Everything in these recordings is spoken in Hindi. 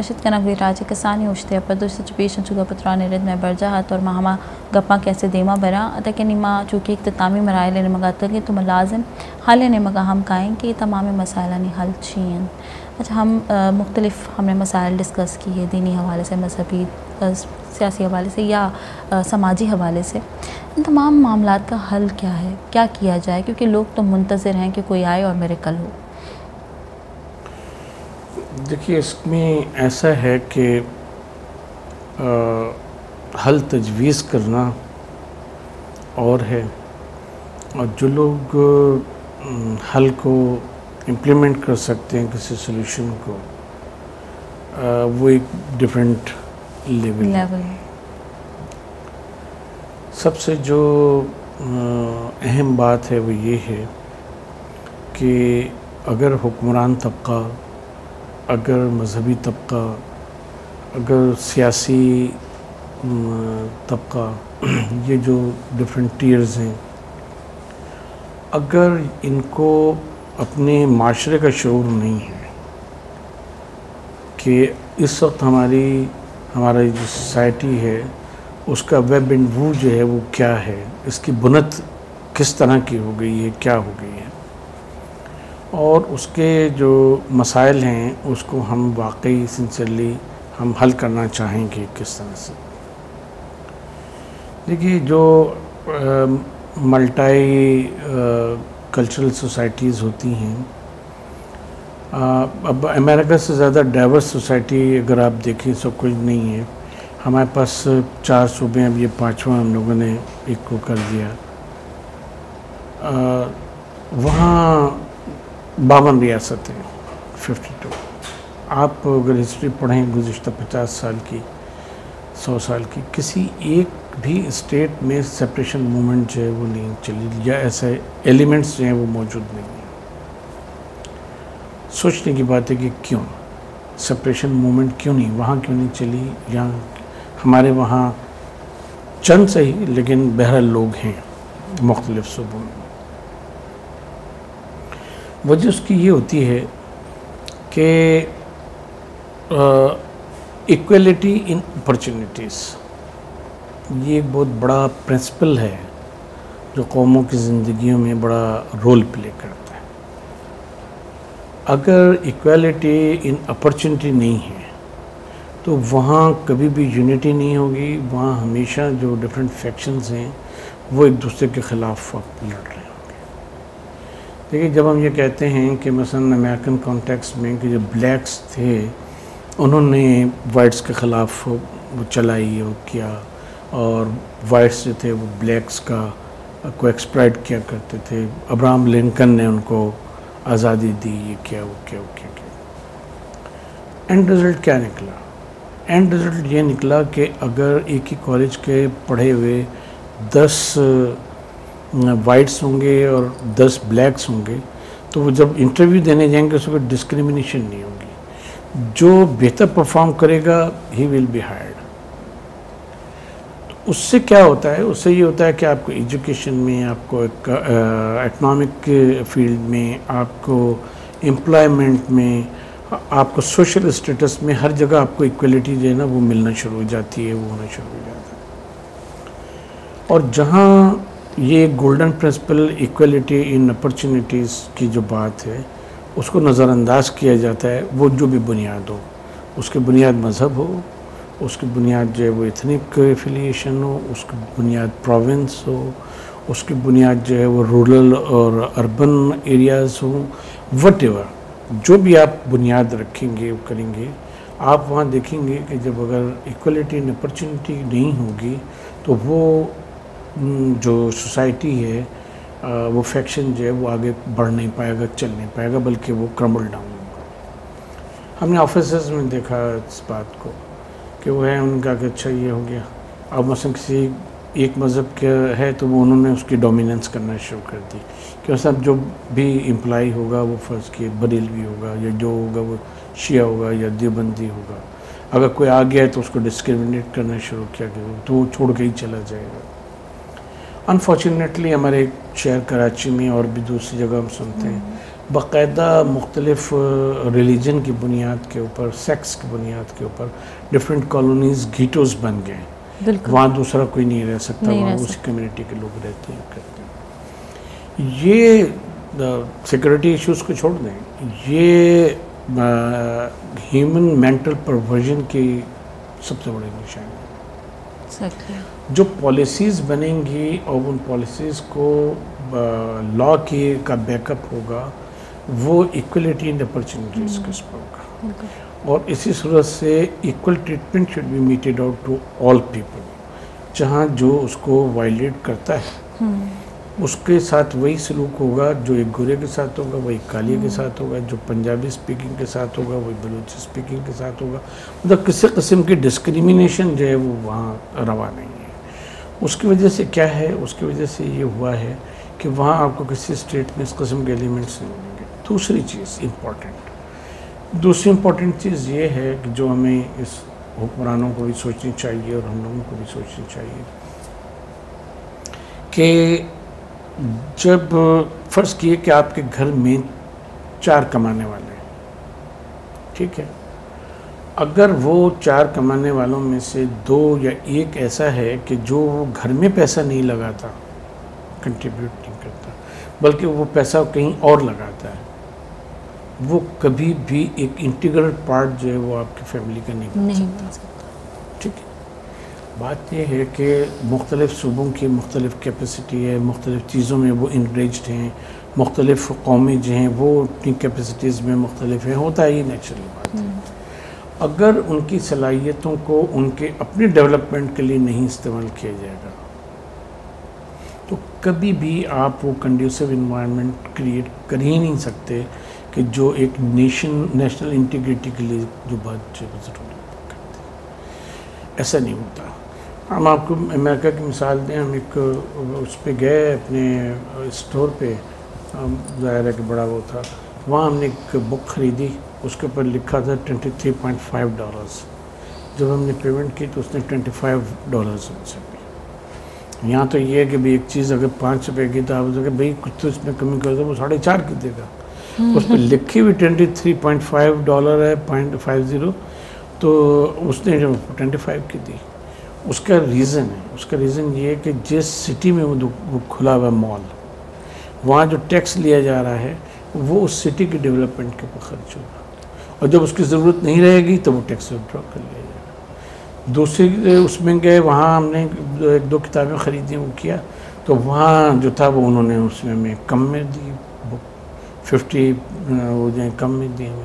अशद कना हुई राज कसानी उछते पर सिचुएशन चुका पत्राने रिद में बरजाहत और महमा गप्पा कैसे देमा बरा अतः के निमा चूँकि इख्तितामी मराइल ने मगातल के तो लाजिम हाल ने मगा हम काएँ कि तमाम मसाइल ने हल छीन। अच्छा, हम मुख्तलिफ हमने मसाइल डिस्कस किए दीनी हवाले से, मजहबी सियासी हवाले से या समाजी हवाले से। इन तमाम मामलात का हल क्या है, क्या किया जाए, क्योंकि लोग तो मुंतज़िर हैं कि कोई आए और मिरेकल हो। देखिए, इसमें ऐसा है कि हल तजवीज़ करना और है, और जो लोग हल को इम्प्लीमेंट कर सकते हैं किसी सॉल्यूशन को, वो एक डिफरेंट लेवल है। सबसे जो अहम बात है वो ये है कि अगर हुक्मरान तबका, अगर मजहबी तबका, अगर सियासी तबका, ये जो डिफरेंट टीयर्स हैं, अगर इनको अपने माशरे का शऊर नहीं है कि इस वक्त हमारी जो सोसाइटी है उसका वेब एंड वू जो है वो क्या है, इसकी बुनियाद किस तरह की हो गई है, क्या हो गई है, और उसके जो मसाइल हैं उसको हम वाकई सिंसियरली हम हल करना चाहेंगे किस तरह से। देखिए, जो मल्टी कल्चरल सोसाइटीज़ होती हैं, अब अमेरिका से ज़्यादा डाइवर्स सोसाइटी अगर आप देखें सब कुछ नहीं है। हमारे पास 4 सूबे, अब ये 5वां हम लोगों ने एक को कर दिया। वहाँ 52 रियासतें, 52। आप अगर हिस्ट्री पढ़ें गुज़िश्ता 50 साल की, 100 साल की, किसी एक भी स्टेट में सेपरेशन मूवमेंट जो है वो नहीं चली, या ऐसे एलिमेंट्स जो हैं वो मौजूद नहीं हैं। सोचने की बात है कि क्यों सेपरेशन मूवमेंट क्यों नहीं, वहाँ क्यों नहीं चली, या हमारे वहाँ चंद सही लेकिन बहरहाल लोग हैं मुख्तलिफ सूबों में। वजह उसकी ये होती है कि इक्वलिटी इन अपॉर्चुनिटीज़, ये एक बहुत बड़ा प्रिंसिपल है जो कौमों की ज़िंदगियों में बड़ा रोल प्ले करता है। अगर इक्वलिटी इन अपॉर्चुनिटी नहीं है तो वहाँ कभी भी यूनिटी नहीं होगी, वहाँ हमेशा जो डिफरेंट फैक्शंस हैं वो एक दूसरे के ख़िलाफ़ लड़ रहे होंगे। देखिए, जब हम ये कहते हैं कि मसलन अमेरिकन कॉन्टेक्स्ट में कि जो ब्लैक्स थे उन्होंने वाइट्स के ख़िलाफ़ वो चलाई और किया, और वाइट्स जो थे वो ब्लैक्स को एक्सप्लॉइट किया करते थे, अब्राहम लिंकन ने उनको आज़ादी दी, ये क्या वो क्या वो क्या क्या। एंड रिज़ल्ट क्या निकला? एंड रिज़ल्ट ये निकला कि अगर एक ही कॉलेज के पढ़े हुए 10 वाइट्स होंगे और 10 ब्लैक्स होंगे तो वो जब इंटरव्यू देने जाएंगे उसमें कोई डिस्क्रिमिनेशन नहीं होगी। जो बेहतर परफॉर्म करेगा ही विल बी हायर्ड। तो उससे क्या होता है? उससे ये होता है कि आपको एजुकेशन में, आपको इकनॉमिक फील्ड में, आपको एम्प्लॉयमेंट में, आपको सोशल स्टेटस में, हर जगह आपको इक्वलिटी जो है ना वो मिलना शुरू हो जाती है, वो होना शुरू हो जाता है। और जहाँ ये golden principle equality in opportunities की जो बात है उसको नज़रअंदाज किया जाता है, वो जो भी बुनियाद हो, उसकी बुनियाद मज़हब हो, उसकी बुनियाद जो है वो एथनिक एफिलिएशन हो, उसकी बुनियाद प्रोविंस हो, उसकी बुनियाद जो है वो रूरल और अर्बन एरियाज़ हो, वटेवर जो भी आप बुनियाद रखेंगे वो करेंगे, आप वहाँ देखेंगे कि जब अगर इक्वलिटी इन अपॉर्चुनिटी नहीं होगी तो वो जो सोसाइटी है वो फैक्शन जो है वो आगे बढ़ नहीं पाएगा, चल नहीं पाएगा, बल्कि वो क्रम्बल डाउन होगा। हमने ऑफिसेस में देखा इस बात को कि वो है उनका कि अच्छा ये हो गया, अब मसलन किसी एक मज़हब के है तो वो उन्होंने उसकी डोमिनेंस करना शुरू कर दी कि सब जो भी एम्प्लॉय होगा वो फ़र्ज़ के बरेलवी होगा, या जो होगा वो शिया होगा या देवबंदी होगा। अगर कोई आ गया है तो उसको डिस्क्रिमिनेट करना शुरू किया गया तो वो छोड़ के ही चला जाएगा। अनफॉर्चुनेटली हमारे शहर कराची में और भी दूसरी जगह हम सुनते हैं बाकायदा मुख्तलिफ रिलीजन की बुनियाद के ऊपर, सेक्स की बुनियाद के ऊपर डिफरेंट कॉलोनीज़ गीटोज़ बन गए हैं। वहाँ दूसरा कोई नहीं रह सकता, वहाँ उस कम्युनिटी के लोग रहते हैं, करते हैं। ये सिक्योरिटी इश्यूज़ को छोड़ दें, ये ह्यूमन मेंटल परवर्जन की सबसे बड़ी निशानी है। जो पॉलिसीज़ बनेंगी और उन पॉलिसीज़ को लॉ का बैकअप होगा, वो इक्वलिटी एंड अपॉर्चुनिटीज़ के ऊपर होगा। और इसी सूरत से equal treatment should be meted out to all people. जहाँ जो उसको वायलेट करता है उसके साथ वही सलूक होगा जो एक गोरे के साथ होगा, वही काली के साथ होगा, जो पंजाबी स्पीकिंग के साथ होगा, वही बलूची स्पीकिंग के साथ होगा। मतलब किसी किस्म की डिस्क्रिमिनेशन जो है वो वहाँ रवा नहीं है। उसकी वजह से क्या है, उसकी वजह से ये हुआ है कि वहाँ आपको किसी स्टेट में इस किस्म के एलिमेंट्स नहीं मिलेंगे। दूसरी चीज़ इम्पॉर्टेंट चीज़ ये है कि जो हमें इस हुक्मरानों को भी सोचनी चाहिए और हम लोगों को भी सोचनी चाहिए कि जब फ़र्ज़ किए कि आपके घर में 4 कमाने वाले हैं, ठीक है, अगर वो 4 कमाने वालों में से 2 या 1 ऐसा है कि जो घर में पैसा नहीं लगाता, कंट्रीब्यूट नहीं करता, बल्कि वो पैसा कहीं और लगाता है, वो कभी भी एक इंटीग्रल पार्ट जो है वो आपकी फैमिली का नहीं बन सकता। ठीक है, बात यह है कि मुख्तलिफ़ सूबों की मुख्तलिफ़ कैपेसिटी है, मुख्तलिफ़ चीज़ों में वो इंगरेज्ड हैं, मुख्तलिफ़ कौमें जो हैं वो अपनी कैपेसिटीज़ में मुख्तलिफ हैं, होता है, ये नेचुरल बात है। अगर उनकी सलाहियतों को उनके अपने डेवलपमेंट के लिए नहीं इस्तेमाल किया जाएगा तो कभी भी आप वो कंड्यूसिव इन्वायरमेंट क्रिएट कर ही नहीं सकते कि जो एक नेशनल इंटीग्रिटी के लिए जो बात ज़रूरी करते हैं, ऐसा नहीं होता। हम आपको अमेरिका की मिसाल दें, हम एक उस पर गए अपने स्टोर पे, ज़ाहिर है कि बड़ा वो था, वहाँ हमने एक बुक ख़रीदी, उसके ऊपर लिखा था $23.5। जब हमने पेमेंट की तो उसने $25 हमसे ली। यहाँ तो ये है कि भाई एक चीज़ अगर ₹5 की तो आप उसके भाई कुछ तो इसमें कमी कर दो, वो 4.5 की देगा। उस पर लिखी हुई $23.5 है, 0.50, तो उसने जो 25 की दी। उसका रीज़न ये है कि जिस सिटी में वो खुला हुआ मॉल, वहाँ जो टैक्स लिया जा रहा है वो उस सिटी के डेवलपमेंट के ऊपर खर्च होगा, और जब उसकी ज़रूरत नहीं रहेगी तो वो टैक्स विड्रॉ कर लिया जाएगा। दूसरी उसमें गए, वहाँ हमने 1-2 किताबें ख़रीदी, वो किया तो वहाँ जो था वो उन्होंने उसमें हमें कम में दी बुक, 50 वो जो कम में दी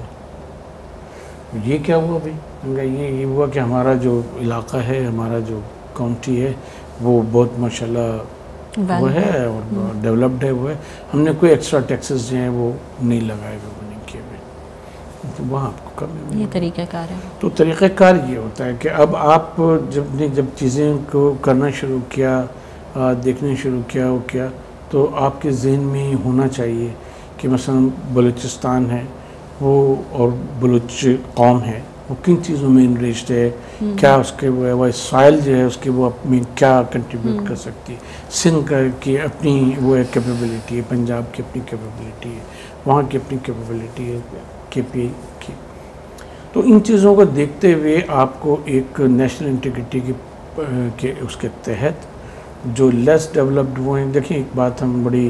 हमें। ये क्या हुआ भाई? ये हुआ कि हमारा जो इलाका है, हमारा जो काउंटी है वो बहुत माशाल्लाह वो है और डेवलप्ड है, वो है, हमने कोई एक्स्ट्रा टैक्सेस जो हैं वो नहीं लगाए हुए, वो नहीं किए हुए, तो वहाँ आपको कम। ये तरीक़ाकार है। तो तरीक़ाकार ये होता है कि अब आप जब चीज़ें को करना शुरू किया, देखना शुरू किया, वो किया, तो आपके जहन में होना चाहिए कि मसलन बलूचिस्तान है वो और बलूच कौम है, वो किन चीज़ों में इनरिच्ड है, क्या उसके वो सॉइल जो है उसकी वो अपनी क्या कंट्रीब्यूट कर सकती है, सिंध की अपनी वो है कैपेबिलिटी है, पंजाब की अपनी कैपेबिलिटी है, वहाँ की अपनी कैपेबिलिटी है, KPI की। तो इन चीज़ों को देखते हुए आपको एक नेशनल इंटीग्रिटी के उसके तहत जो लेस डेवलप्ड वो हैं, देखिए एक बात हम बड़ी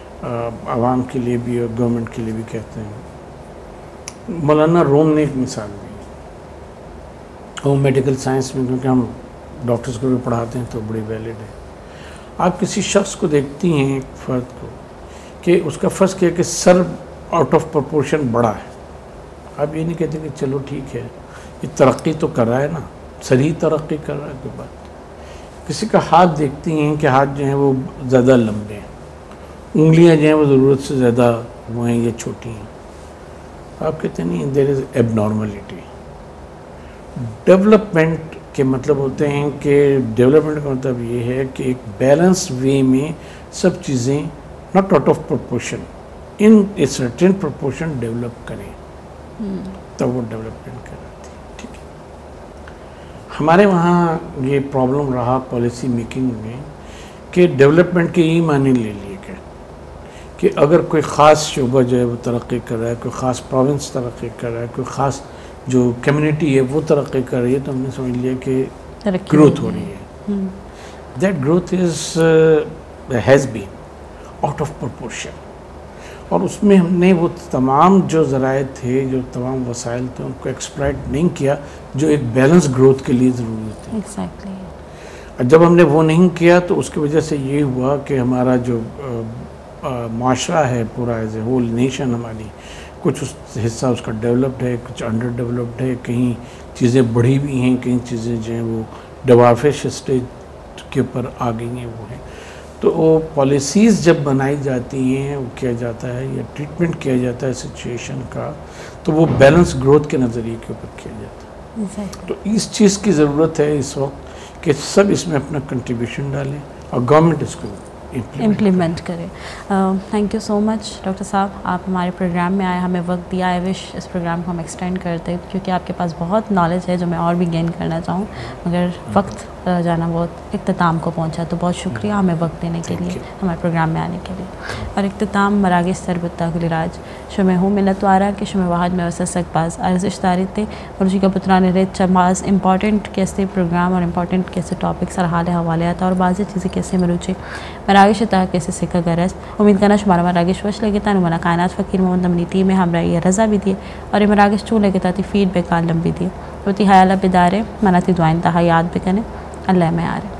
आवाम के लिए भी और गवर्नमेंट के लिए भी कहते हैं, मौलाना रूम ने एक मिसाल दी, वो मेडिकल साइंस में, क्योंकि हम डॉक्टर्स को भी पढ़ाते हैं तो बड़ी वैलिड है। आप किसी शख्स को देखती हैं, एक फ़र्द को, कि उसका फ़र्ज़ किया कि सर आउट ऑफ प्रोपोर्शन बड़ा है, आप ये नहीं कहते कि चलो ठीक है ये तरक्की तो कर रहा है ना, सर ही तरक्की कर रहा है कोई बात। किसी का हाथ देखती हैं कि हाथ जो हैं वो ज़्यादा लंबे हैं, उंगलियां जो हैं वो ज़रूरत से ज़्यादा वो हैं या छोटी हैं, आप कहते नहीं देयर इज़ एबनॉर्मलिटी। डेवलपमेंट के मतलब होते हैं कि डेवलपमेंट का मतलब ये है कि एक बैलेंस वे में सब चीज़ें not out of proportion, in a certain proportion develop करें, तब वो डेवलपमेंट कहलाती है। ठीक है, हमारे वहाँ ये प्रॉब्लम रहा पॉलिसी मेकिंग में कि डेवलपमेंट के यही माने ले लिए गए कि अगर कोई ख़ास शोबा जो है वो तरक्की कर रहा है, कोई ख़ास प्रोविंस तरक्की कर रहा है, कोई ख़ास जो कम्युनिटी है वो तरक्की कर रही है, तो हमने समझ लिया कि ग्रोथ हो रही है। That growth has been out of proportion, और उसमें हमने वो तमाम जो ज़राए थे, जो तमाम वसाइल थे, उनको एक्सप्लॉइट नहीं किया जो एक बैलेंस ग्रोथ के लिए ज़रूरी थे। एग्जैक्टली। जब हमने वो नहीं किया तो उसकी वजह से ये हुआ कि हमारा जो माशरा है पूरा एज ए होल नेशन हमारी, कुछ उस हिस्सा उसका डेवलप्ड है, कुछ अंडर डेवलप्ड है, कहीं चीज़ें बढ़ी भी हैं, कहीं चीज़ें जो हैं वो डेवलपिंग स्टेज के ऊपर आ गई हैं वो हैं। तो वो पॉलिसीज़ जब बनाई जाती हैं, वो किया जाता है या ट्रीटमेंट किया जाता है सिचुएशन का, तो वो बैलेंस ग्रोथ के नज़रिए के ऊपर किया जाता है। exactly. तो इस चीज़ की ज़रूरत है इस वक्त कि सब इसमें अपना कंट्रीब्यूशन डालें और गवर्नमेंट इसको इम्प्लीमेंट करें। Thank you so much doctor साहब, आप हमारे प्रोग्राम में आए, हमें वक्त दिया। आई विश इस प्रोग्राम को हम एक्सटेंड करते, क्योंकि आपके पास बहुत नॉलेज है जो मैं और भी गेन करना चाहूँ, मगर वक्त जाना बहुत इख्तिताम को पहुँचा। तो बहुत शुक्रिया हमें वक्त देने के लिए, हमारे प्रोग्राम में आने के लिए। और इख्तिताम मरागिस सरबत्ता गुलिराज शुमे हूँ मिलत वारा कि शुमे वाहद में वसबाज अर्जिश तारीते मरुची का पुत्रान रेत चमाज इंपॉर्टेंट कैसे प्रोग्राम और इंपॉर्टेंट कैसे टॉपिक सर हाल हवाले आता और बाज़ चीज़ें कैसे मरुची मरागिश ता कैसे सिक्का गरज उम्मीद करना शुमारा मरागिश वश लगे था नुमाना कायनात फ़कीर मोहम्मद अमनी टी में हमरा ये रज़ा भी दिए और ये मरागिश चूँ लगे ताती फीडबैक आलम भी दिए रोती हयाला बेदारे मनाती दुआइन तहा याद भी कने अल्लाह में आ रहे।